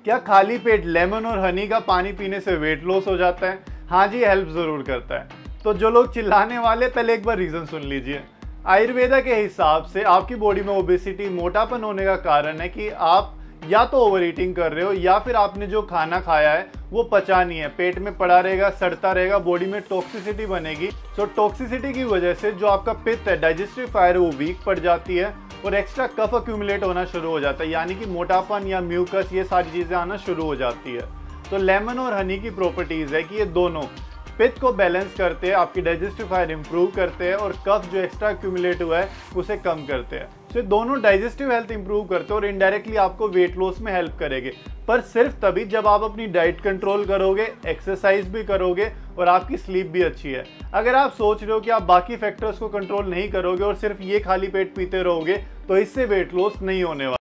क्या खाली पेट लेमन और हनी का पानी पीने से वेट लॉस हो जाता है? हाँ जी, हेल्प ज़रूर करता है। तो जो लोग चिल्लाने वाले, पहले एक बार रीज़न सुन लीजिए। आयुर्वेदा के हिसाब से आपकी बॉडी में ओबेसिटी, मोटापन होने का कारण है कि आप या तो ओवर ईटिंग कर रहे हो या फिर आपने जो खाना खाया है वो पचा नहीं है, पेट में पड़ा रहेगा, सड़ता रहेगा, बॉडी में टॉक्सिसिटी बनेगी। तो टॉक्सिसिटी की वजह से जो आपका पित्त है, डाइजेस्टिव फायर है, वो वीक पड़ जाती है और एक्स्ट्रा कफ अक्यूमुलेट होना शुरू हो जाता है, यानी कि मोटापन या म्यूकस, ये सारी चीज़ें आना शुरू हो जाती है। तो लेमन और हनी की प्रॉपर्टीज़ है कि ये दोनों पित्त को बैलेंस करते हैं, आपकी डाइजेस्टिव फायर इंप्रूव करते हैं और कफ जो एक्स्ट्रा एक्यूमुलेट हुआ है उसे कम करते हैं। तो दोनों डाइजेस्टिव हेल्थ इंप्रूव करते हैं और इनडायरेक्टली आपको वेट लॉस में हेल्प करेंगे, पर सिर्फ तभी जब आप अपनी डाइट कंट्रोल करोगे, एक्सरसाइज भी करोगे और आपकी स्लीप भी अच्छी है। अगर आप सोच रहे हो कि आप बाकी फैक्टर्स को कंट्रोल नहीं करोगे और सिर्फ ये खाली पेट पीते रहोगे, तो इससे वेट लॉस नहीं होने वाला।